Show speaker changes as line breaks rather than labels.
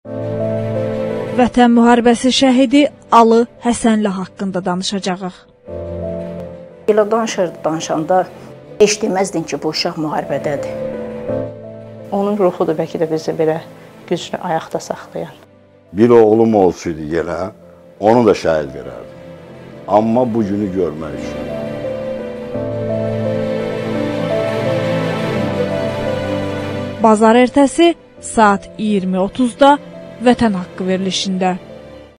Vətən müharibəsi şəhidi Alı Həsənli haqqında danışacağıq.
Elə danışanda heç deməzdin ki, bu uşaq müharibədədir.
Onun ruhudur bəlkə də bizi belə güclü ayaqda saxlayan.
Bir oğlum olsaydı yenə, onu da şəhid verərdim. Amma bu günü görmək üçün.
Bazar ertəsi saat 20:30-da Vətən haqqı verilişində.